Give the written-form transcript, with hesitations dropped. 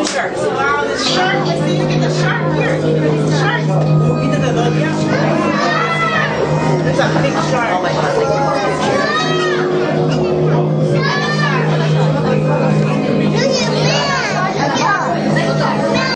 sharks. Wow, the shark. Let's see, look at the shark here. Shark.